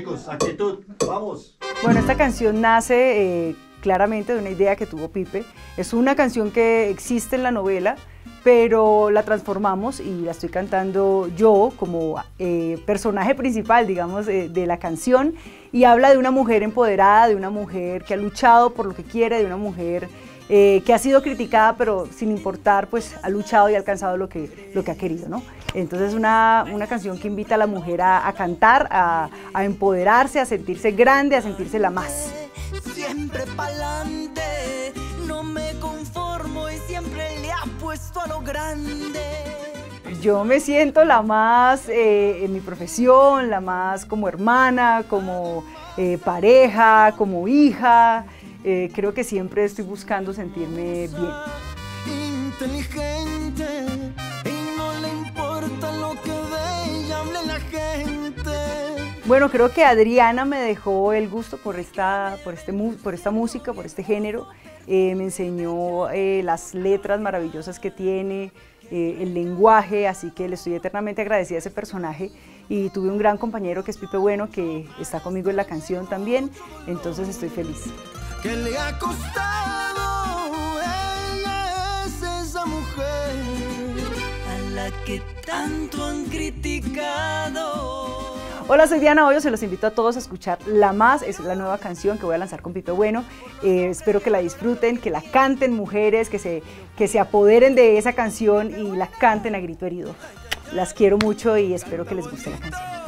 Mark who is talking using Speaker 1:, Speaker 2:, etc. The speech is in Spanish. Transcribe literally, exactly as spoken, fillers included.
Speaker 1: chicos, actitud, vamos.
Speaker 2: Bueno, esta canción nace eh, claramente de una idea que tuvo Pipe. Es una canción que existe en la novela, pero la transformamos y la estoy cantando yo como eh, personaje principal, digamos, eh, de la canción, y habla de una mujer empoderada, de una mujer que ha luchado por lo que quiere, de una mujer eh, que ha sido criticada, pero sin importar, pues ha luchado y ha alcanzado lo que, lo que ha querido, ¿no? Entonces es una, una canción que invita a la mujer a, a cantar, a, a empoderarse, a sentirse grande, a sentirse la más.
Speaker 3: Siempre pa'lante, no me conformo y siempre le apuesto a lo grande.
Speaker 2: Yo me siento la más eh, en mi profesión, la más como hermana, como eh, pareja, como hija. Eh, creo que siempre estoy buscando sentirme bien.
Speaker 3: Inteligente y no le importa lo que de ella hable la gente.
Speaker 2: Bueno, creo que Adriana me dejó el gusto por esta, por este, por esta música, por este género. Eh, me enseñó eh, las letras maravillosas que tiene, eh, el lenguaje, así que le estoy eternamente agradecida a ese personaje. Y tuve un gran compañero que es Pipe Bueno, que está conmigo en la canción también, entonces estoy feliz.
Speaker 3: ¿Qué le ha costado? Ella es esa mujer a la que tanto han criticado.
Speaker 2: Hola, soy Diana Hoyos, se los invito a todos a escuchar La Más, es la nueva canción que voy a lanzar con Pipe Bueno. Eh, espero que la disfruten, que la canten mujeres, que se, que se apoderen de esa canción y la canten a grito herido. Las quiero mucho y espero que les guste la canción.